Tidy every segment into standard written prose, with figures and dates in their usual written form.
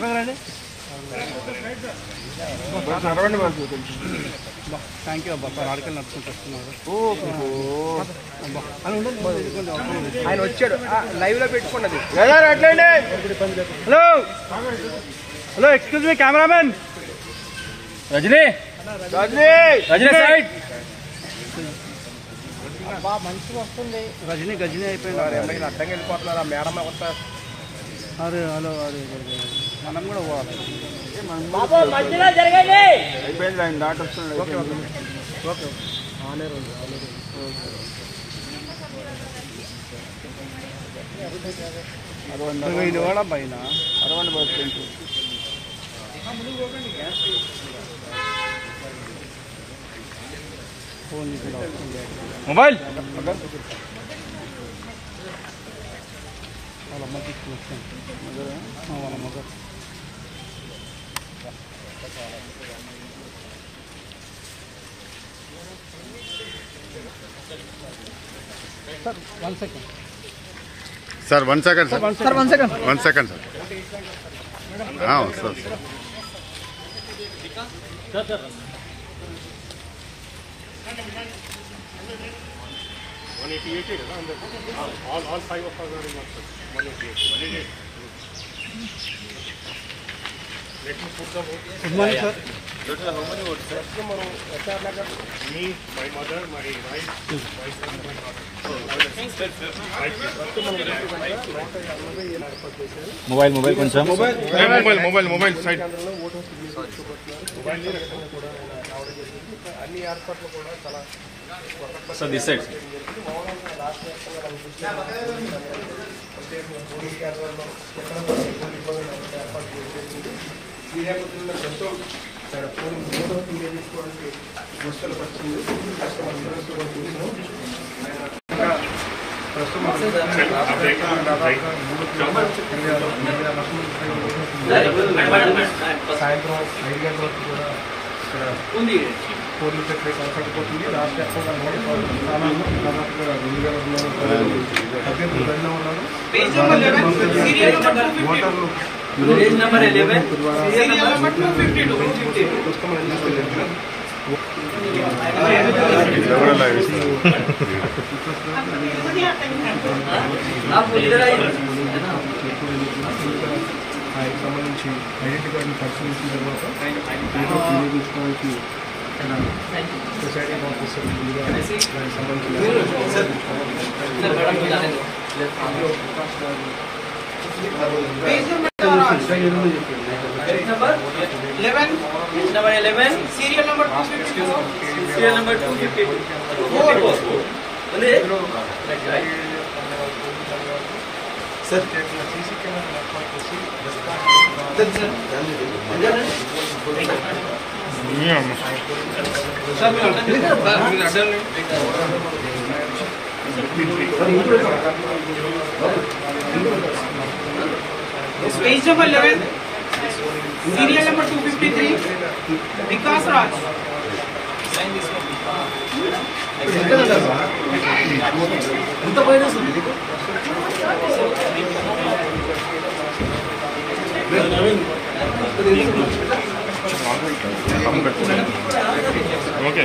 పక్కన రండి. Thank you అబ్బా. సార్ ఆడికెళ్ళి నడుచుకుంటూ వస్తున్నారు. ఆయన వచ్చాడు లైవ్ లో పెట్టుకున్నది. Hello hello excuse me cameraman. Rajini Rajini side. మంచిగా వస్తుంది. రజనీ గజనీ అయిపోయింది. అడ్డంగా వెళ్ళిపోతున్నారు. మేడం వస్తారు. అరే హలో అరే మనం కూడా పోవాలి. అయిపోయింది. ఆయన దాటి వస్తున్నాడు. ఓకే ఓకే ఓకే ఆనే రోజు అరవండి పైన అరవండి బస్ ఫోన్ మొబైల్ వాళ్ళ అమ్మకి వాళ్ళ మగ sir 1 second sir 1 second sir 1 second 1 second sir sir sir 188 all 5 of us are in 188. Let me put the vote. Good morning, sir. Total how many votes, sir? Me, my mother, my wife, my son, my daughter. Mobile కొంచెం mobile side. అన్ని ఏర్పాట్లు కూడా చాలా Sir, this side. సాయంత్రం 5 గంటల వరకు కూడా ఉంది. పోలీసు సెక్రటరీ కొనసాగిపోతుంది. రాష్ట్ర సంబంధించి ఐడెంటిటీ కార్డుని పరిశీలించిన తర్వాత వినియోగించుకోవడానికి ప్రిసైడింగ్ ఆఫీసర్ ముందుగా దానికి సంబంధించిన serial number 252 sir CC camera ఏర్పాటు చేసి page number 11 serial number 253 Vikas Raj. Okay.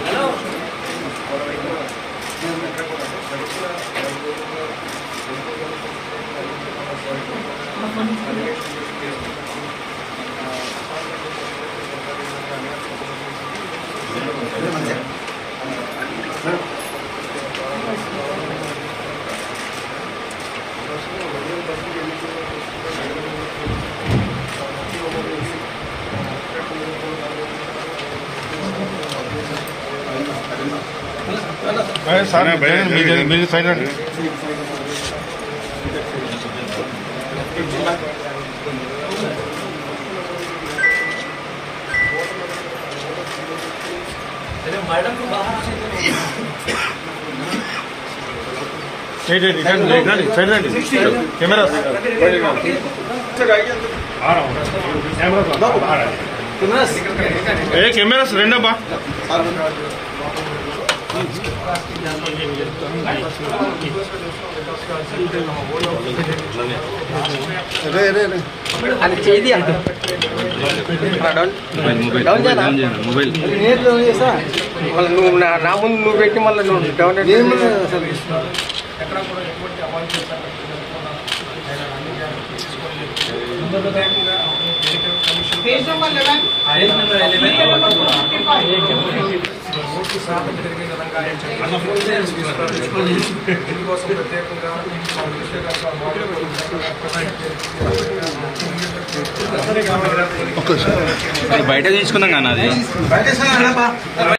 Sir మీరు సైడ్ రండి. సైడ్ రండి. కెమెరా కెమెరాస్ రెండబ్బా. అది చేయి మొబైల్ నువ్వు నా ముందు నువ్వు పెట్టి మళ్ళీ నువ్వు down Page number 11. Serial number 255. బయట తీసుకున్నాం కానీ అది